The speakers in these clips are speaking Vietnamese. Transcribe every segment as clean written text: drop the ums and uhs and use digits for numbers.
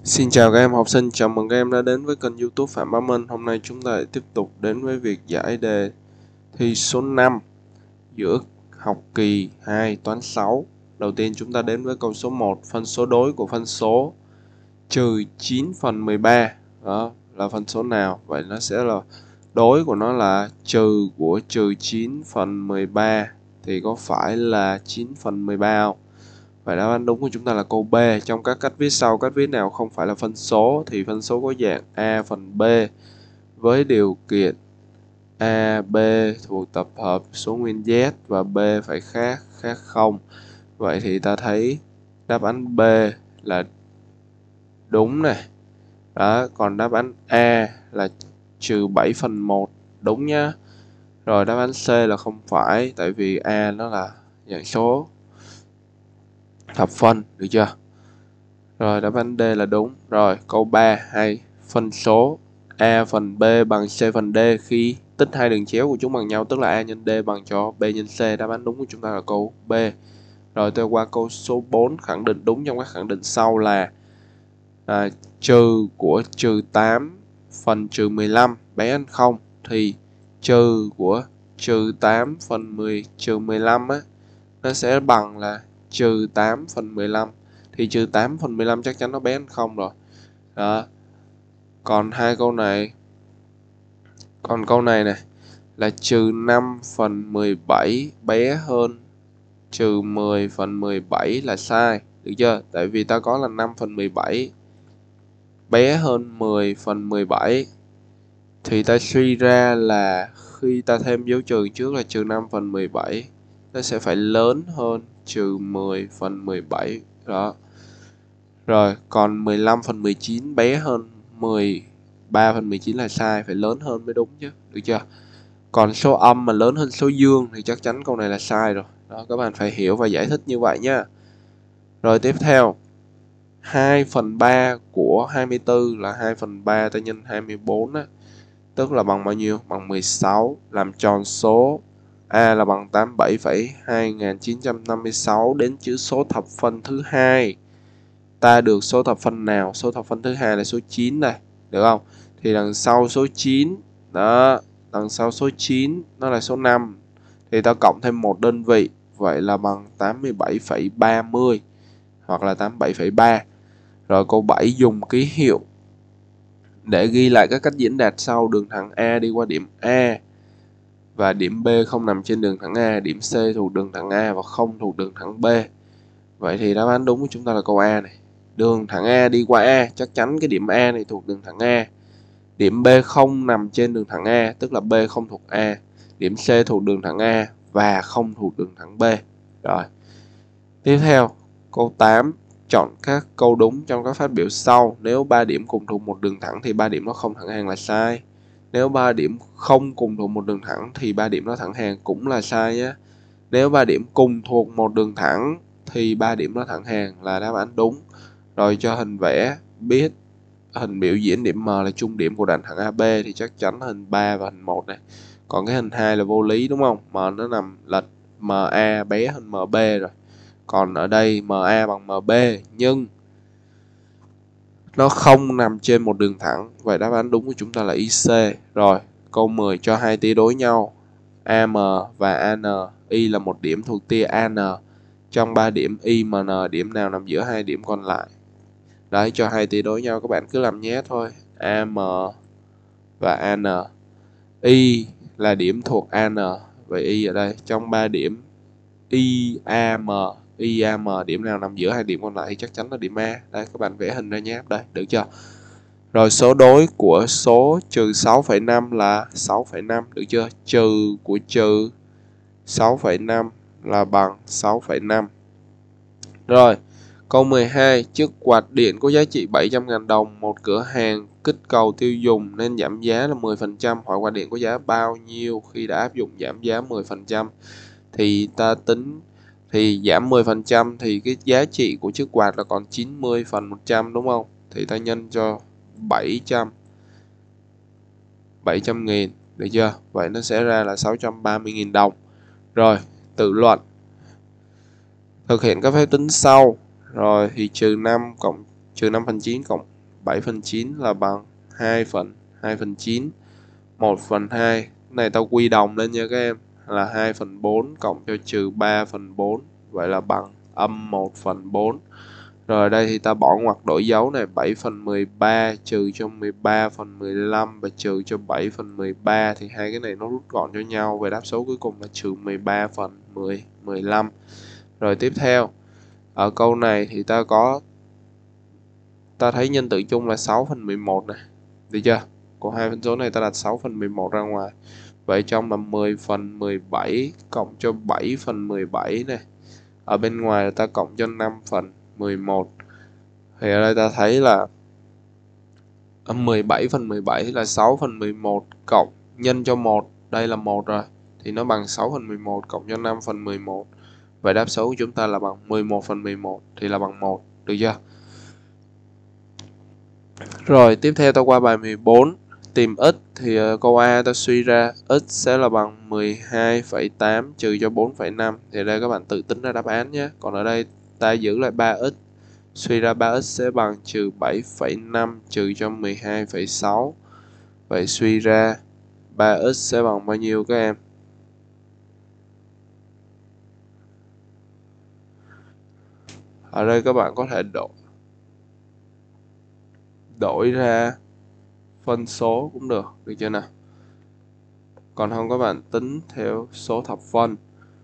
Xin chào các em học sinh, chào mừng các em đã đến với kênh YouTube Phạm Bá Minh. Hôm nay chúng ta lại tiếp tục đến với việc giải đề thi số 5 giữa học kỳ 2 toán 6. Đầu tiên chúng ta đến với câu số 1, phân số đối của phân số trừ 9 phần 13. Đó là phân số nào? Vậy nó sẽ là đối của nó là trừ của trừ 9 phần 13 thì có phải là 9 phần 13 không? Vậy đáp án đúng của chúng ta là câu B. Trong các cách viết sau, cách viết nào không phải là phân số thì phân số có dạng A phần B với điều kiện A, B thuộc tập hợp số nguyên Z và B phải khác 0. Vậy thì ta thấy đáp án B là đúng này. Đó, còn đáp án A là trừ 7 phần 1 đúng nhá. Rồi đáp án C là không phải, tại vì A nó là dạng số thập phân, được chưa? Rồi đáp án D là đúng. Rồi câu 3 hay phân số A phần B bằng C phần D khi tích hai đường chéo của chúng bằng nhau, tức là A nhân D bằng cho B nhân C. Đáp án đúng của chúng ta là câu B. Rồi tôi qua câu số 4, khẳng định đúng trong các khẳng định sau là trừ của trừ 8 phần trừ 15 bé hơn 0 thì trừ của trừ 8 phần 10 trừ 15 á, nó sẽ bằng là trừ 8 phần 15. Thì trừ 8 phần 15 chắc chắn nó bé hơn 0 rồi. Đó. Còn câu này này là trừ 5 phần 17 bé hơn trừ 10 phần 17 là sai, được chưa? Tại vì ta có là 5 phần 17 bé hơn 10 phần 17 thì ta suy ra là khi ta thêm dấu trừ trước là trừ 5 phần 17 nó sẽ phải lớn hơn trừ 10 phần 17 đó. Rồi còn 15 phần 19 bé hơn 13 phần 19 là sai, phải lớn hơn mới đúng chứ, được chưa? Còn số âm mà lớn hơn số dương thì chắc chắn câu này là sai rồi. Đó, các bạn phải hiểu và giải thích như vậy nhá. Rồi tiếp theo 2 phần 3 của 24 là 2 phần 3 ta nhân 24 á, tức là bằng bao nhiêu? Bằng 16. Làm tròn số A là bằng 87,2956 đến chữ số thập phân thứ hai. Ta được số thập phân nào? Số thập phân thứ hai là số 9 này, được không? Thì đằng sau số 9, đó, đằng sau số 9 nó là số 5. Thì ta cộng thêm một đơn vị, vậy là bằng 87,30 hoặc là 87,3. Rồi câu 7 dùng ký hiệu để ghi lại các cách diễn đạt sau. Đường thẳng A đi qua điểm A và điểm B không nằm trên đường thẳng A, điểm C thuộc đường thẳng A và không thuộc đường thẳng B. Vậy thì đáp án đúng của chúng ta là câu A này. Đường thẳng A đi qua A, chắc chắn cái điểm A này thuộc đường thẳng A. Điểm B không nằm trên đường thẳng A, tức là B không thuộc A. Điểm C thuộc đường thẳng A và không thuộc đường thẳng B. Rồi. Tiếp theo, câu 8. Chọn các câu đúng trong các phát biểu sau. Nếu 3 điểm cùng thuộc một đường thẳng thì 3 điểm nó không thẳng hàng là sai. Nếu 3 điểm không cùng thuộc một đường thẳng thì 3 điểm nó thẳng hàng cũng là sai nhé. Nếu 3 điểm cùng thuộc một đường thẳng thì 3 điểm nó thẳng hàng là đáp án đúng. Rồi cho hình vẽ, biết hình biểu diễn điểm M là trung điểm của đoạn thẳng AB thì chắc chắn hình 3 và hình 1 này. Còn cái hình 2 là vô lý đúng không? M nó nằm lệch MA bé hơn MB rồi. Còn ở đây MA bằng MB nhưng nó không nằm trên một đường thẳng. Vậy đáp án đúng của chúng ta là IC. Rồi, câu 10 cho hai tia đối nhau AM và AN. Y là một điểm thuộc tia AN. Trong 3 điểm Y mà N, điểm nào nằm giữa hai điểm còn lại? Đấy, cho hai tia đối nhau các bạn cứ làm nhé thôi. AM và AN. Y là điểm thuộc AN. Vậy Y ở đây trong 3 điểm IAM, điểm nào nằm giữa hai điểm còn lại thì chắc chắn là điểm A. Đây các bạn vẽ hình ra nhé. Đây, được chưa? Rồi số đối của số trừ 6,5 là 6,5, được chưa? Trừ của trừ 6,5 là bằng 6,5. Rồi, câu 12, chiếc quạt điện có giá trị 700.000 đồng, một cửa hàng kích cầu tiêu dùng nên giảm giá là 10%, hỏi quạt điện có giá bao nhiêu khi đã áp dụng giảm giá 10%. Thì ta tính thì giảm 10% thì cái giá trị của chiếc quạt là còn 90 phần 100 đúng không? Thì ta nhân cho 700.000, được chưa? Vậy nó sẽ ra là 630.000 đồng. Rồi, tự luận. Thực hiện các phép tính sau. Rồi thì trừ 5 phần 9 cộng 7 phần 9 là bằng 2 phần 9. 1 phần 2, cái này tao quy đồng lên nha các em, là 2 phần 4 cộng cho trừ 3 phần 4, vậy là bằng âm 1 phần 4. Rồi ở đây thì ta bỏ ngoặc đổi dấu này, 7 phần 13 trừ cho 13 phần 15 và trừ cho 7 phần 13 thì hai cái này nó rút gọn cho nhau, về đáp số cuối cùng là trừ 13 phần 15. Rồi tiếp theo, ở câu này thì ta thấy nhân tử chung là 6 phần 11 này, được chưa? Của hai phân số này ta đặt 6 phần 11 ra ngoài. Vậy trong là 10 phần 17 cộng cho 7 phần 17 này. Ở bên ngoài là ta cộng cho 5 phần 11. Thì ở đây ta thấy là 17 phần 17 là 6 phần 11 cộng nhân cho 1. Đây là 1 rồi. Thì nó bằng 6 phần 11 cộng cho 5 phần 11. Vậy đáp số của chúng ta là bằng 11 phần 11 thì là bằng 1. Được chưa? Rồi tiếp theo ta qua bài 14. Tìm x thì câu A ta suy ra x sẽ là bằng 12,8 trừ cho 4,5. Thì ở đây các bạn tự tính ra đáp án nhé. Còn ở đây ta giữ lại 3x. Suy ra 3x sẽ bằng trừ 7,5 trừ cho 12,6. Vậy suy ra 3x sẽ bằng bao nhiêu các em? Ở đây các bạn có thể đổi ra phân số cũng được chưa nào? Còn không các bạn tính theo số thập phân.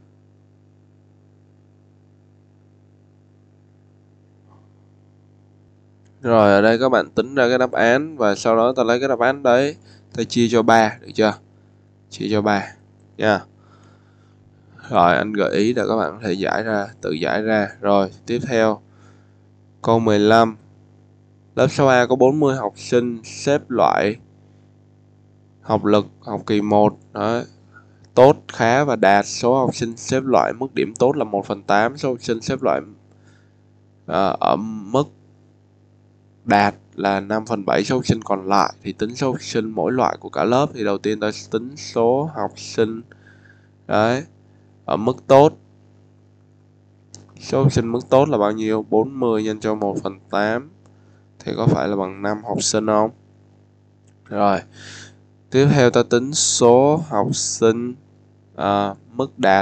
Rồi ở đây các bạn tính ra cái đáp án và sau đó ta lấy cái đáp án đấy ta chia cho 3, được chưa? Chia cho 3 nha. Rồi anh gợi ý để các bạn có thể tự giải ra. Rồi tiếp theo câu 15. Lớp 6A có 40 học sinh xếp loại học lực học kỳ 1 đó, tốt, khá và đạt. Số học sinh xếp loại mức điểm tốt là 1/8. Số học sinh xếp loại ở mức đạt là 5/7 số học sinh còn lại. Thì tính số học sinh mỗi loại của cả lớp. Thì đầu tiên ta tính số học sinh đấy ở mức tốt. Số học sinh mức tốt là bao nhiêu? 40 nhân cho 1/8 thì có phải là bằng 5 học sinh không? Rồi tiếp theo ta tính số học sinh mức đạt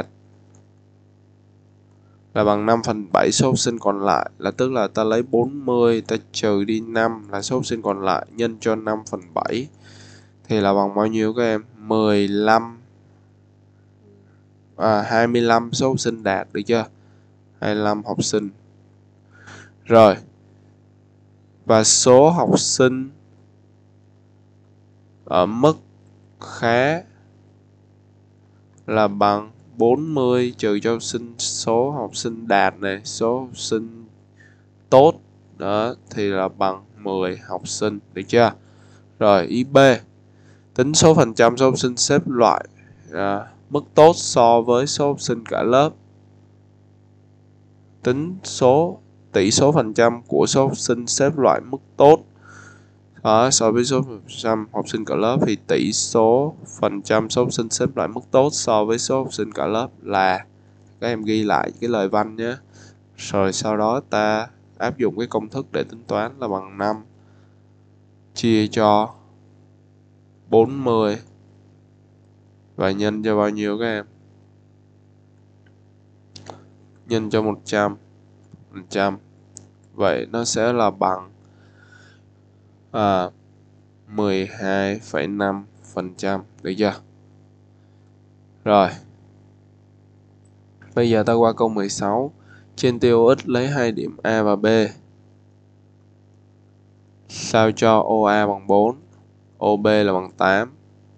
là bằng 5/7 số học sinh còn lại, là tức là ta lấy 40 ta trừ đi 5 là số học sinh còn lại nhân cho 5/7 thì là bằng bao nhiêu các em? 25 số học sinh đạt, được chưa? 25 học sinh. Rồi và số học sinh ở mức khá là bằng 40 trừ cho số học sinh đạt này, số học sinh tốt đó thì là bằng 10 học sinh, được chưa? Rồi ý B, tính số phần trăm số học sinh xếp loại mức tốt so với số học sinh cả lớp. Tính tỷ số phần trăm của số học sinh xếp loại mức tốt so với số phần trăm học sinh cả lớp, thì tỷ số phần trăm số học sinh xếp loại mức tốt so với số học sinh cả lớp là, các em ghi lại cái lời văn nhé. Rồi sau đó ta áp dụng cái công thức để tính toán là bằng 5 chia cho 40 và nhân cho bao nhiêu các em? Nhân cho 100%. Vậy nó sẽ là bằng 12,5%, được chưa? Rồi bây giờ ta qua câu 16. Trên tiêu x lấy 2 điểm A và B sao cho OA bằng 4, OB là bằng 8.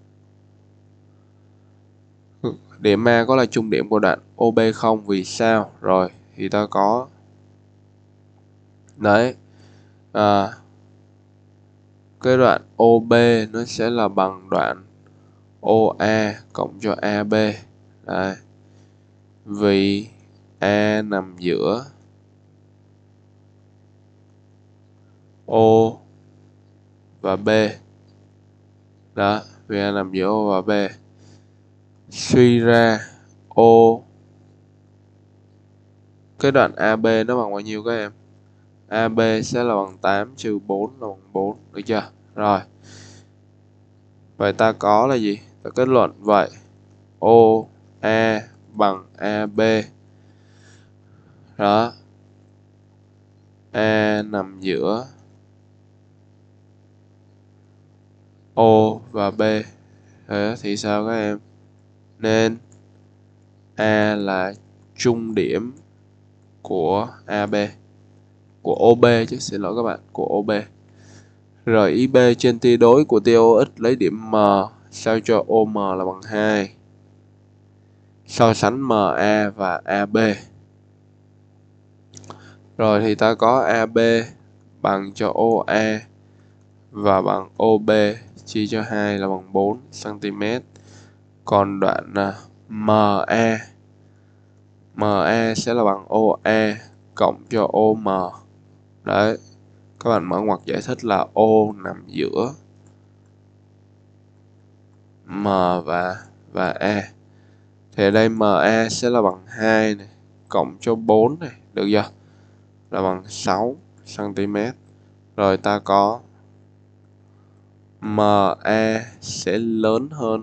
Điểm A có là trung điểm của đoạn OB không, vì sao? Rồi thì ta có đấy cái đoạn OB nó sẽ là bằng đoạn OA cộng cho AB. Đấy. Vì A nằm giữa O và B. Đó, vì A nằm giữa O và B. Suy ra O, cái đoạn AB nó bằng bao nhiêu các em? AB sẽ là bằng 8 trừ 4 là bằng 4, được chưa? Rồi. Vậy ta có là gì? Ta kết luận vậy. OA bằng AB. Đó. A nằm giữa O và B. Thế thì sao các em? Nên A là trung điểm của AB, của OB chứ, xin lỗi các bạn, của OB. Rồi IB trên tia đối của tia OX lấy điểm M sao cho OM là bằng 2. So sánh MA và AB. Rồi thì ta có AB bằng cho OA và bằng OB chia cho 2 là bằng 4 cm. Còn đoạn MA sẽ là bằng OA cộng cho OM. Đấy, các bạn mở ngoặc giải thích là O nằm giữa M và A. Thì ở đây MA sẽ là bằng 2 này, cộng cho 4 này, được chưa? Là bằng 6 cm. Rồi ta có MA sẽ lớn hơn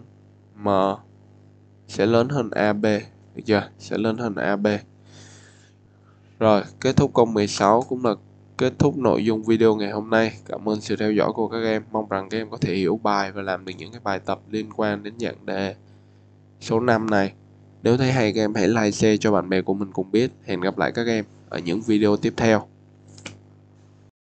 AB, được chưa? Sẽ lớn hơn AB. Rồi, kết thúc câu 16 cũng là kết thúc nội dung video ngày hôm nay. Cảm ơn sự theo dõi của các em. Mong rằng các em có thể hiểu bài và làm được những cái bài tập liên quan đến dạng đề số 5 này. Nếu thấy hay các em hãy like share cho bạn bè của mình cùng biết. Hẹn gặp lại các em ở những video tiếp theo.